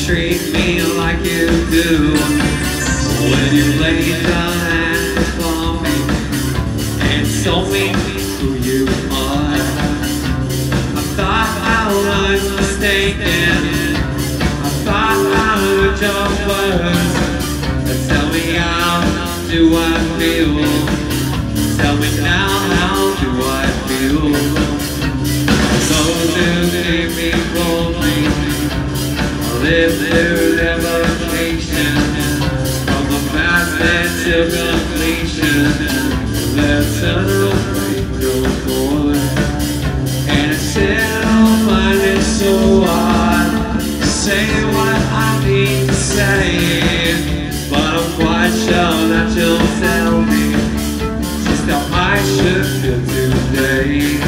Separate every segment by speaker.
Speaker 1: treat me like you do. When you lay down and call me and told me who you are, I thought I was mistaken. I thought I heard your words. But tell me how do I feel? Tell me now how do I feel? So do keep me boldly. I live through revocation, from the past and to completion. Let's go forward. And it's still find it so hard to say what I need to say, but I'm quite sure that you'll tell me just how I should feel today.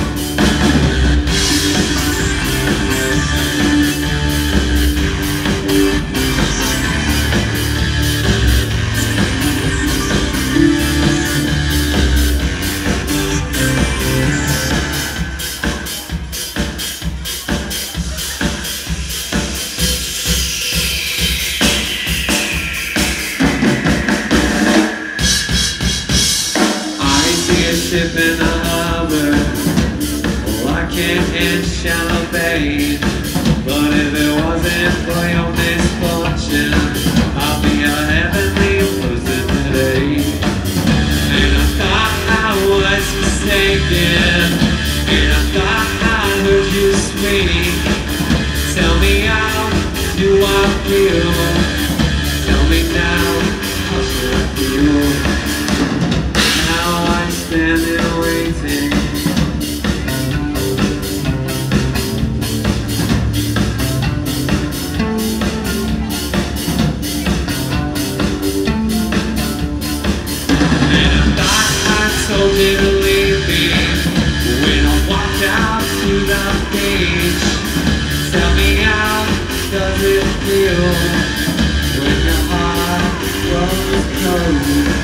Speaker 1: Ship in the harbor, well, I can't in shallow bay. But if it wasn't for your misfortune, I'll be a heavenly person today. And I thought I was mistaken, and I thought I heard you speak. Tell me how do I feel? Tell me now, how should I feel? Standing waiting, and I thought I told you to leave me when I walked out to the beach. Tell me how does it feel when your heart was closed?